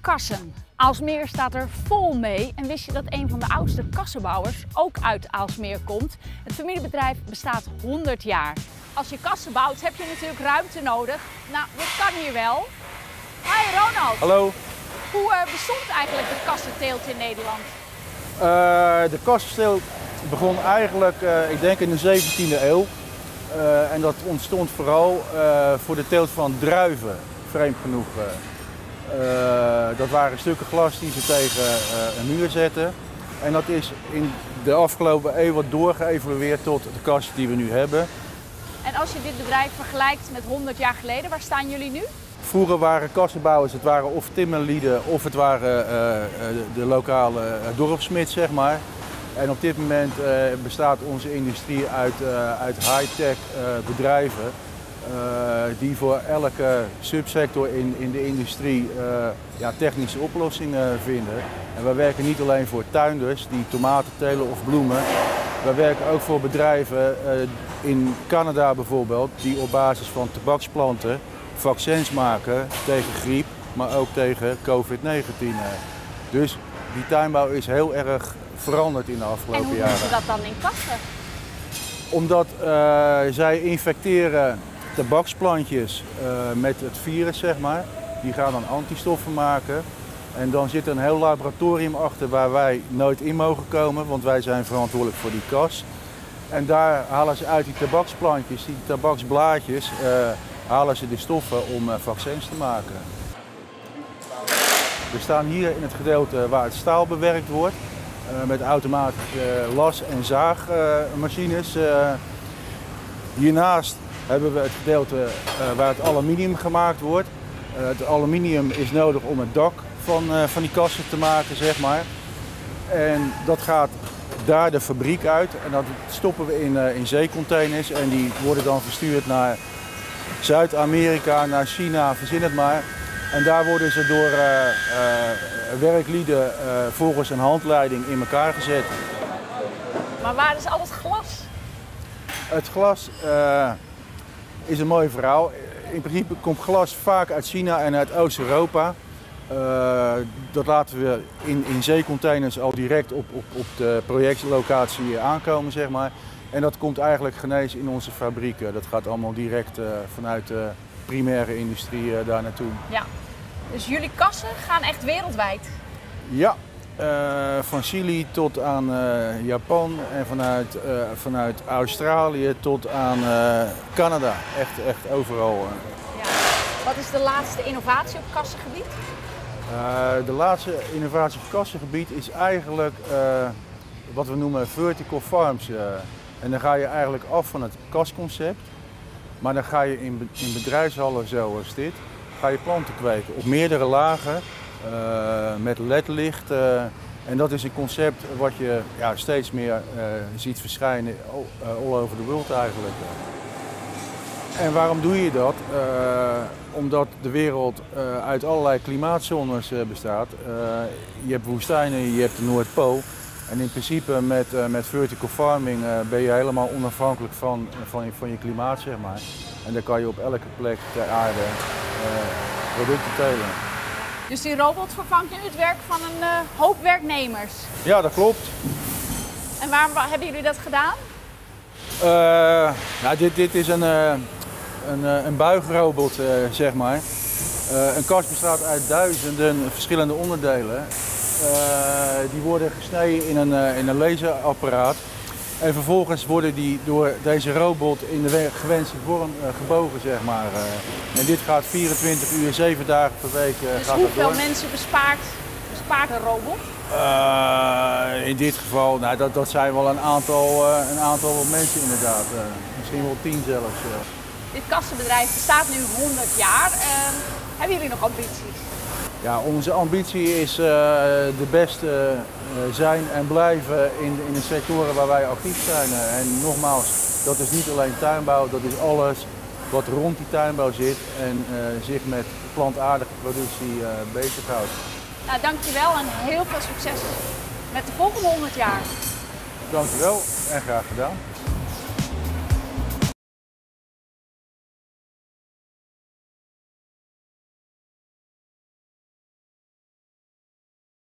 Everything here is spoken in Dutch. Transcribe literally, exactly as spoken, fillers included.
Kassen. Aalsmeer staat er vol mee en wist je dat een van de oudste kassenbouwers ook uit Aalsmeer komt? Het familiebedrijf bestaat honderd jaar. Als je kassen bouwt heb je natuurlijk ruimte nodig. Nou, dat kan hier wel. Hi Ronald. Hallo. Hoe uh, bestond eigenlijk de kassenteelt in Nederland? Uh, de kassenteelt begon eigenlijk, uh, ik denk in de zeventiende eeuw. Uh, en dat ontstond vooral uh, voor de teelt van druiven, vreemd genoeg. Uh, dat waren stukken glas die ze tegen uh, een muur zetten. En dat is in de afgelopen eeuw wat doorgeëvolueerd tot de kassen die we nu hebben. En als je dit bedrijf vergelijkt met honderd jaar geleden, waar staan jullie nu? Vroeger waren kassenbouwers, het waren of timmerlieden of het waren uh, de lokale uh, dorpssmid, zeg maar. En op dit moment uh, bestaat onze industrie uit, uh, uit high-tech uh, bedrijven uh, die voor elke subsector in, in de industrie uh, ja, technische oplossingen vinden. En wij werken niet alleen voor tuinders die tomaten telen of bloemen. Wij werken ook voor bedrijven uh, in Canada bijvoorbeeld die op basis van tabaksplanten vaccins maken tegen griep, maar ook tegen covid negentien. Dus die tuinbouw is heel erg veranderd in de afgelopen jaren. En hoe doen ze dat dan in kassen? Omdat uh, zij infecteren tabaksplantjes uh, met het virus, zeg maar. Die gaan dan antistoffen maken. En dan zit er een heel laboratorium achter waar wij nooit in mogen komen, want wij zijn verantwoordelijk voor die kas. En daar halen ze uit die tabaksplantjes, die tabaksblaadjes, uh, halen ze de stoffen om uh, vaccins te maken. We staan hier in het gedeelte waar het staal bewerkt wordt. Uh, met automatische uh, las- en zaagmachines. Uh, uh, hiernaast hebben we het gedeelte uh, waar het aluminium gemaakt wordt. Uh, het aluminium is nodig om het dak van, uh, van die kassen te maken, zeg maar. En dat gaat daar de fabriek uit en dat stoppen we in, uh, in zeecontainers en die worden dan verstuurd naar Zuid-Amerika, naar China, verzin het maar. En daar worden ze door uh, uh, werklieden uh, volgens een handleiding in elkaar gezet. Maar waar is al het glas? Het glas uh, is een mooi verhaal. In principe komt glas vaak uit China en uit Oost-Europa. Uh, dat laten we in, in zeecontainers al direct op, op, op de projectlocatie aankomen, zeg maar. En dat komt eigenlijk genees in onze fabrieken. Dat gaat allemaal direct uh, vanuit de primaire industrie uh, daar naartoe. Ja, dus jullie kassen gaan echt wereldwijd? Ja, uh, van Chili tot aan uh, Japan en vanuit, uh, vanuit Australië tot aan uh, Canada. Echt, echt overal. Ja. Wat is de laatste innovatie op kassengebied? Uh, de laatste innovatie op kassengebied is eigenlijk uh, wat we noemen vertical farms. Uh, en dan ga je eigenlijk af van het kasconcept, maar dan ga je in, in bedrijfshallen zoals dit, ga je planten kweken op meerdere lagen uh, met L E D-licht. Uh, en dat is een concept wat je ja, steeds meer uh, ziet verschijnen all, uh, all over the world eigenlijk. En waarom doe je dat? Uh, omdat de wereld uh, uit allerlei klimaatzones uh, bestaat. Uh, je hebt woestijnen, je hebt de Noordpool. En in principe met, uh, met vertical farming uh, ben je helemaal onafhankelijk van, van, je, van je klimaat, zeg maar. En dan kan je op elke plek ter aarde uh, producten telen. Dus die robot vervangt nu het werk van een uh, hoop werknemers? Ja, dat klopt. En waar, waar hebben jullie dat gedaan? Uh, nou, dit, dit is een, uh, een, uh, een buigrobot, uh, zeg maar. Uh, een kas bestaat uit duizenden verschillende onderdelen. Uh, die worden gesneden in een, uh, in een laserapparaat. En vervolgens worden die door deze robot in de gewenste vorm uh, gebogen, zeg maar. Uh, en dit gaat vierentwintig uur, zeven dagen per week uh, dus gaat hoeveel door. mensen bespaart, bespaart een robot? Uh, in dit geval, nou, dat, dat zijn wel een aantal, uh, een aantal mensen inderdaad. Uh, misschien wel tien zelfs. Uh. Dit kassenbedrijf bestaat nu honderd jaar. Uh, hebben jullie nog ambities? Ja, onze ambitie is uh, de beste uh, zijn en blijven in, in de sectoren waar wij actief zijn. Uh, en nogmaals, dat is niet alleen tuinbouw, dat is alles wat rond die tuinbouw zit en uh, zich met plantaardige productie uh, bezighoudt. Nou, dankjewel en heel veel succes met de volgende honderd jaar. Dankjewel en graag gedaan.